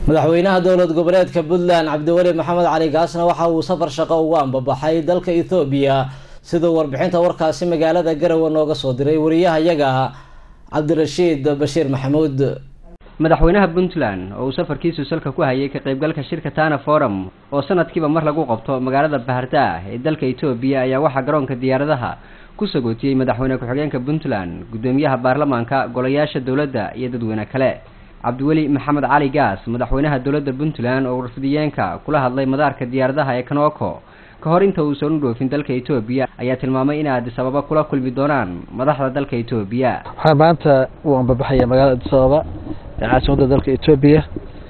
madaxweynaha dowlad goboleedka Puntland Cabdiweli Maxamed Cali Gaasna waxa uu safar shaqo ugu ambabaxay dalka Ethiopia sidoo warbixinta warkaasi magaalada Garowe nooga soo diray wariyahayaga Cabdirashiid Bashiir Maxamuud. madaxweynaha Puntland oo safarkiisu salka ku hayay ka qaybgalka shirka Tana Forum oo sanadkiiba mar lagu qabto magaalada Baharda ee dalka Ethiopia ayaa waxa garoonka diyaaradaha ku sagootiyay madaxweynaha ku-xigeenka Puntland gudoomiyaha baarlamaanka golayaasha dawladda iyo dadweyne kale Cabdiweli Maxamed Cali Gaas madaxweynaha dawladda Puntland oo warfidiyeenka kula hadlay madaarka diyaaradaha ee Kanoko ka hor inta uu soo dhoofin dalka Ethiopia ayaa tilmaamay in Addis Ababa kula kulmi doonaan madaxda dalka Ethiopia. waxaan maanta u ambabaxaya magaalada Addis Ababa caasimada dalka Ethiopia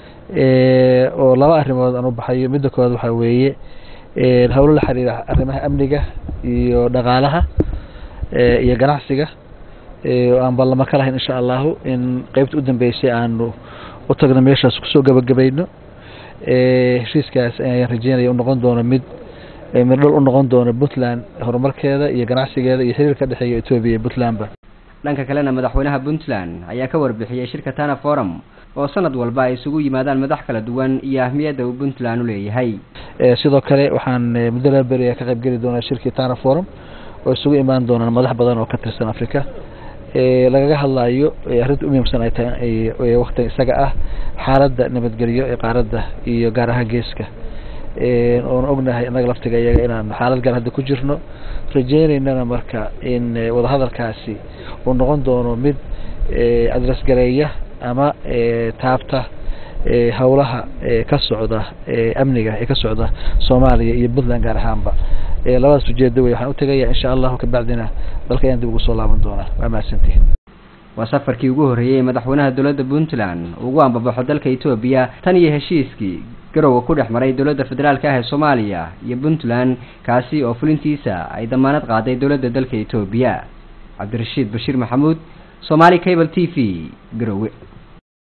oo laba arrimood aan u baxayo mid koowaad waxa weeye hawlo la xiriira arrimaha amniga iyo dhaqaalaha iyo ganacsiga aan balama ka lahayn insha Allah in qaybta u dambeysay aanu u tagno meeshaas ku soo gabagabayno heshiiskaas ayaan rajeynayaa inuu noqon doono mid midhal u noqon doono Puntland horumarkeeda iyo ganacsigeeda iyo xiriirka dhexeeya Ethiopia iyo Puntland dhanka kalena madaxweynaha Puntland ayaa ka warbixiyay shirka Tana Forum oo sanad walba ay isugu yimaadaan madax kala duwan iyo ahmiyadda uu Puntland u leeyahay sidoo kale waxaan muddo la bariya ka qayb gali doonaa shirka Tana Forum oo isugu imaan doona madax badan oo ka tirsan Afrika lagaga hadlayo arrinta muhiimsan ay tahay waqti isaga ah xaaladda nabadgelyo ee qaaradda iyo gaar ahaan geeska oo ognahay inaga laftiga iyaga inaan xaalad gaar hadda ku jirno rajeynayna marka in wada hadalkaasi uu noqon doono mid adres gareeya ama taabta hawlaha ka socda amniga ee ka socda Soomaaliya iyo Puntland gaar ahaanba labadaas ujeedo waxaan u tagayaa insha Allah ka bacdina dalka ayaan dib ugu soo laaban doonaa waa maasantii waa safarkii ugu horeeyay madaxweynaha dawladda Puntland ugu ambabaxo dalka Ethiopia tan iyo heshiiskii Garowe ku dhexmaray dawladda federaalka ah ee Soomaaliya iyo Puntland kaasi oo fulintiisa ay damaanad qaaday dawladda dalka Ethiopia. Cabdirashiid Bashiir Maxamuud, Somali Cable TV, Garowe.